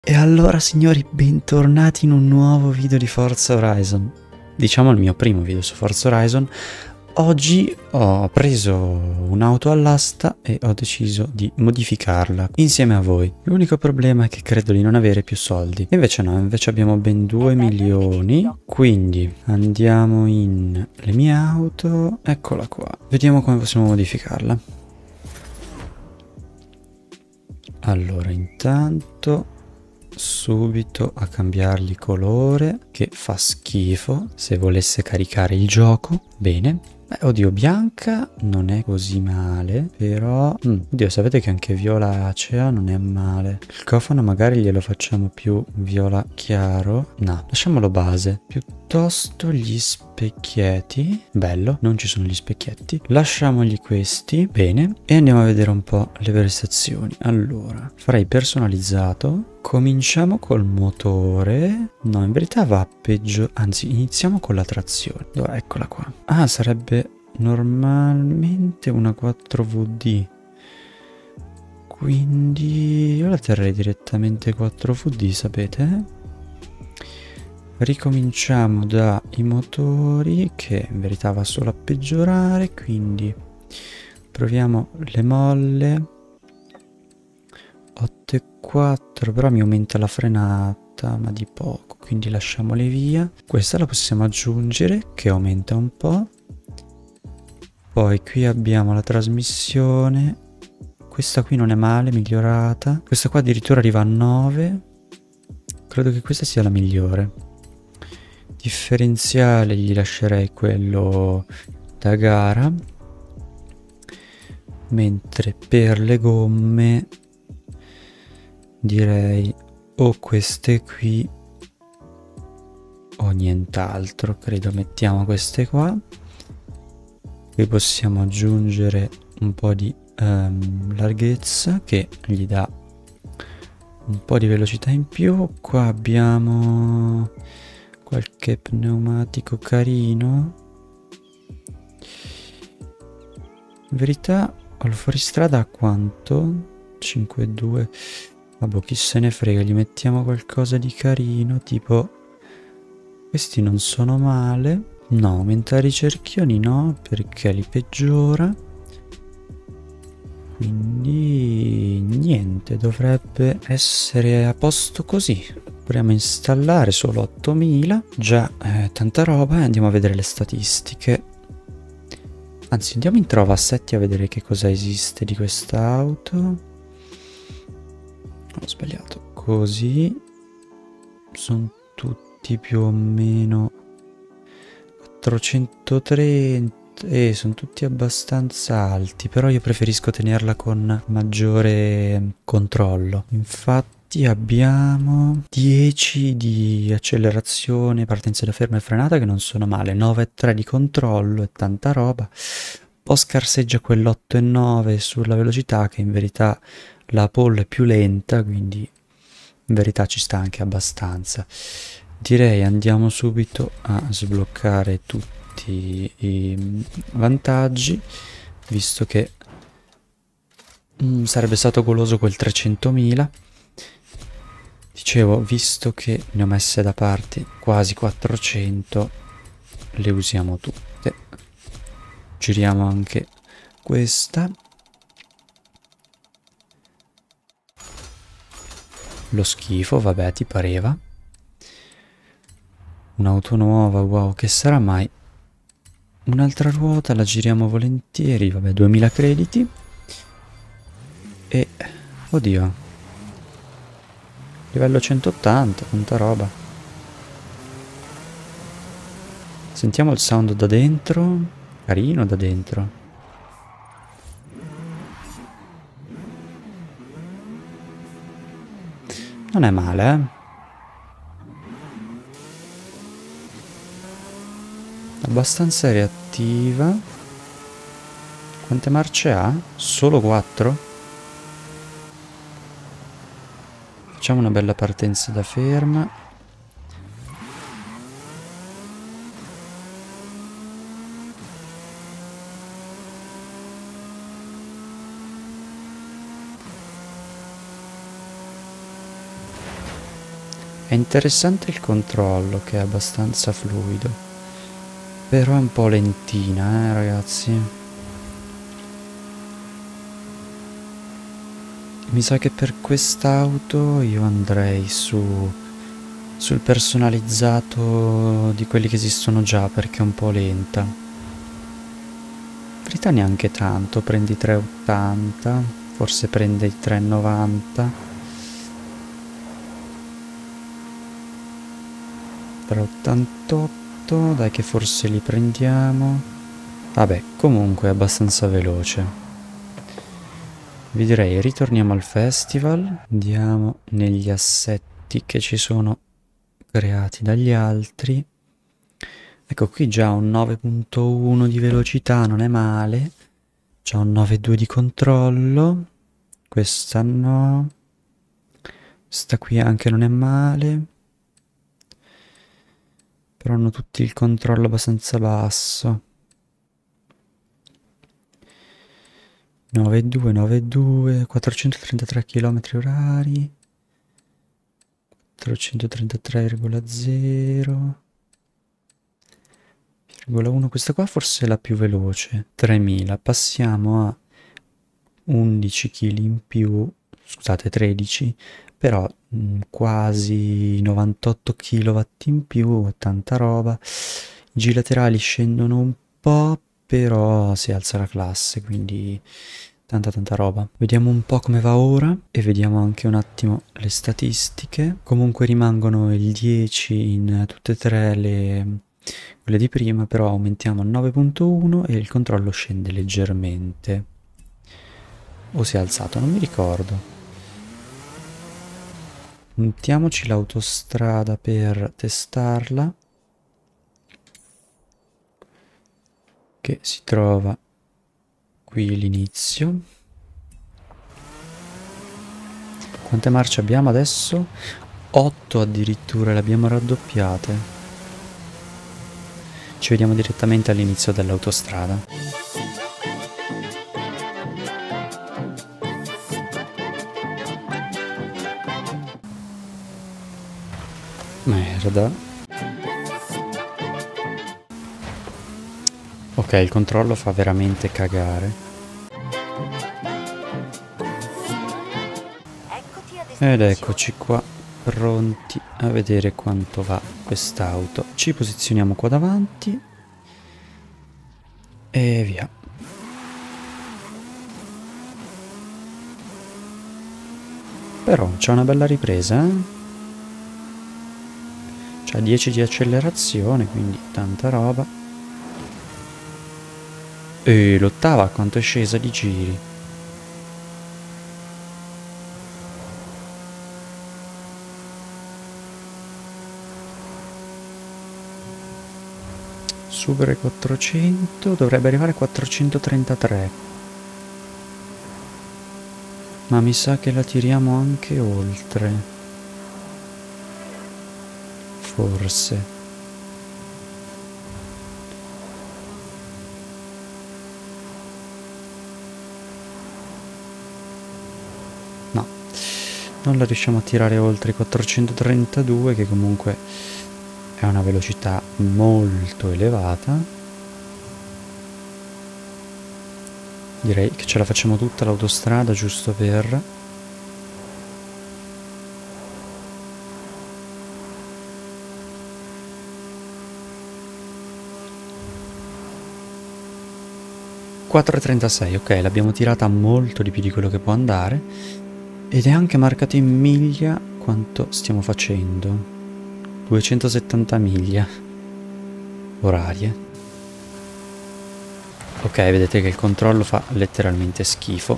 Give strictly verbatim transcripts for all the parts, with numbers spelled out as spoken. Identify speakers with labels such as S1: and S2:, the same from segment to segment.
S1: E allora signori, bentornati in un nuovo video di Forza Horizon. Diciamo il mio primo video su Forza Horizon. Oggi ho preso un'auto all'asta e ho deciso di modificarla insieme a voi. L'unico problema è che credo di non avere più soldi. Invece no, invece abbiamo ben due milioni. Quindi andiamo in le mie auto. Eccola qua. Vediamo come possiamo modificarla. Allora, intanto subito a cambiargli colore, che fa schifo. Se volesse caricare il gioco, bene. Beh, oddio, bianca non è così male, però mm, oddio, sapete che anche viola acea non è male. Il cofano magari glielo facciamo più viola chiaro. No, lasciamolo base. Piuttosto gli specchietti. Bello, non ci sono gli specchietti. Lasciamogli questi, bene. E andiamo a vedere un po' le prestazioni. Allora, farei personalizzato. Cominciamo col motore. No, in verità va peggio. Anzi, iniziamo con la trazione. Dov'è? Eccola qua. Ah, sarebbe normalmente una quattro V D. Quindi io la terrei direttamente quattro V D, sapete? Ricominciamo dai motori, che in verità va solo a peggiorare. Quindi proviamo le molle. otto e quattro, però mi aumenta la frenata, ma di poco, quindi lasciamole via. Questa la possiamo aggiungere, che aumenta un po'. Poi qui abbiamo la trasmissione. Questa qui non è male, migliorata. Questa qua addirittura arriva a nove. Credo che questa sia la migliore. Differenziale gli lascerei quello da gara. Mentre per le gomme direi o queste qui o nient'altro. Credo mettiamo queste qua. Qui possiamo aggiungere un po' di um, larghezza, che gli dà un po' di velocità in più. Qua abbiamo qualche pneumatico carino. In verità al fuoristrada a quanto? cinque virgola due. Vabbè, chi se ne frega, gli mettiamo qualcosa di carino, tipo questi non sono male. No, aumentare i cerchioni no, perché li peggiora. Quindi niente, dovrebbe essere a posto così. Proviamo a installare solo ottomila, già eh, tanta roba, e andiamo a vedere le statistiche. Anzi, andiamo in trova assetti a vedere che cosa esiste di quest'auto. Ho sbagliato. Così sono tutti più o meno quattrocentotrenta. E sono tutti abbastanza alti, però io preferisco tenerla con maggiore controllo. Infatti abbiamo dieci di accelerazione, partenza da ferma e frenata, che non sono male. Nove e tre di controllo, è tanta roba. Poi scarseggia quell'otto e nove sulla velocità, che in verità la pole è più lenta, quindi in verità ci sta anche abbastanza. Direi andiamo subito a sbloccare tutti i vantaggi, visto che mm, sarebbe stato goloso quel trecentomila. Dicevo, visto che ne ho messe da parte quasi quattrocento, le usiamo tutte. Giriamo anche questa. Lo schifo, vabbè, ti pareva? Un'auto nuova, wow, che sarà mai? Un'altra ruota, la giriamo volentieri, vabbè, duemila crediti. E, oddio, livello centottanta, tanta roba. Sentiamo il sound da dentro, carino da dentro. Non è male, eh? Abbastanza reattiva. Quante marce ha? Solo quattro? Facciamo una bella partenza da ferma. È interessante il controllo, che è abbastanza fluido, però è un po' lentina, eh ragazzi. Mi sa che per quest'auto io andrei su sul personalizzato di quelli che esistono già, perché è un po' lenta. In verità neanche tanto, prendi tre e ottanta, forse prende i tre e novanta. tre e ottantotto, dai che forse li prendiamo. Vabbè, comunque è abbastanza veloce. Vi direi ritorniamo al festival, andiamo negli assetti che ci sono creati dagli altri. Ecco qui già un nove punto uno di velocità, non è male. Già un nove punto due di controllo. Questa no. Questa qui anche non è male. Però hanno tutti il controllo abbastanza basso. nove punto due, nove punto due, quattrocentotrentatré chilometri orari. quattrocentotrentatré virgola zero. virgola uno, questa qua forse è la più veloce. tremila, passiamo a undici chili in più, scusate tredici, però mh, quasi novantotto chilowatt in più, tanta roba. I G laterali scendono un po', però si alza la classe, quindi tanta tanta roba. Vediamo un po' come va ora e vediamo anche un attimo le statistiche. Comunque rimangono il dieci in tutte e tre le quelle di prima, però aumentiamo al nove punto uno e il controllo scende leggermente. O si è alzato, non mi ricordo. Mettiamoci l'autostrada per testarla, che si trova qui l'inizio. Quante marce abbiamo adesso? otto addirittura, le abbiamo raddoppiate. Ci vediamo direttamente all'inizio dell'autostrada. Merda. Ok, il controllo fa veramente cagare. Ed eccoci qua, pronti a vedere quanto va quest'auto. Ci posizioniamo qua davanti e via. Però c'è una bella ripresa, eh? C'ha dieci di accelerazione, quindi tanta roba. E l'ottava quanto è scesa di giri. Supera i quattrocento, dovrebbe arrivare a quattrocentotrentatré. Ma mi sa che la tiriamo anche oltre. Forse. No, non la riusciamo a tirare oltre i quattrocentotrentadue, che comunque è una velocità molto elevata. Direi che ce la facciamo tutta l'autostrada, giusto per... quattro e trentasei, ok, l'abbiamo tirata molto di più di quello che può andare. Ed è anche marcato in miglia quanto stiamo facendo. duecentosettanta miglia orarie. Ok, vedete che il controllo fa letteralmente schifo.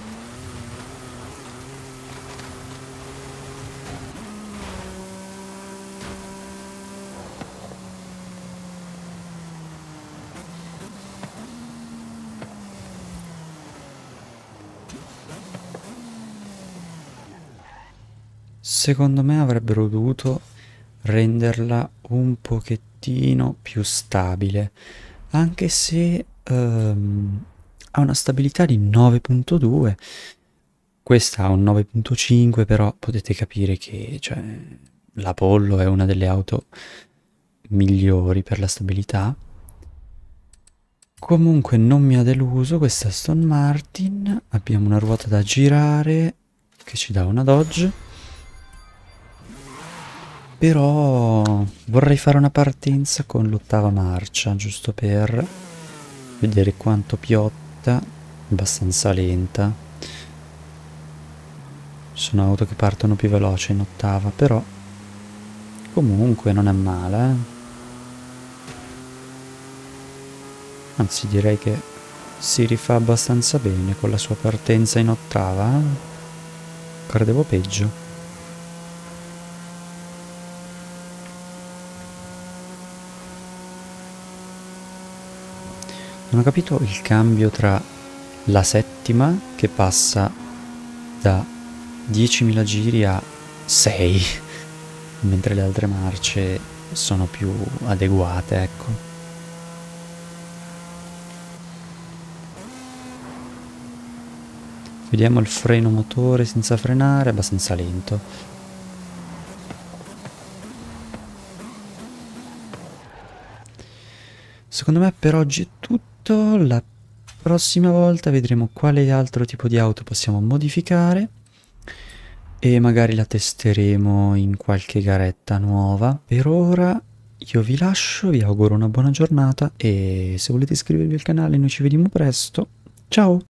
S1: Secondo me avrebbero dovuto renderla un pochettino più stabile, anche se um, ha una stabilità di nove punto due, questa ha un nove punto cinque, però potete capire che, cioè, l'Apollo è una delle auto migliori per la stabilità. Comunque non mi ha deluso questa Aston Martin. Abbiamo una ruota da girare che ci dà una Dodge. Però vorrei fare una partenza con l'ottava marcia, giusto per vedere quanto piotta, abbastanza lenta. Sono auto che partono più veloce in ottava, però comunque non è male, eh. Anzi, direi che si rifà abbastanza bene con la sua partenza in ottava. Credevo peggio. Non ho capito il cambio tra la settima, che passa da diecimila giri a sei, mentre le altre marce sono più adeguate, ecco. Vediamo il freno motore senza frenare, abbastanza lento. Secondo me per oggi è tutto. La prossima volta vedremo quale altro tipo di auto possiamo modificare e magari la testeremo in qualche garetta nuova. Per ora io vi lascio, vi auguro una buona giornata e se volete iscrivervi al canale noi ci vediamo presto. Ciao!